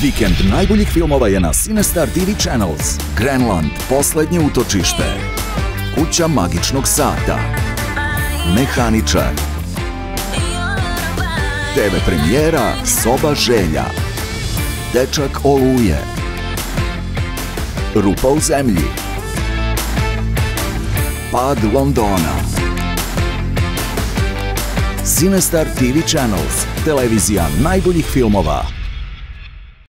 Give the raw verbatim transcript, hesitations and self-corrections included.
Vikend najboljih filmova je na CineStar T V Channels. Grenland, poslednje utočište. Kuća magičnog sata. Mehaničar. te ve premijera Soba želja. Dečak oluje. Rupa u zemlji. Pad Londona. CineStar T V Channels, televizija najboljih filmova.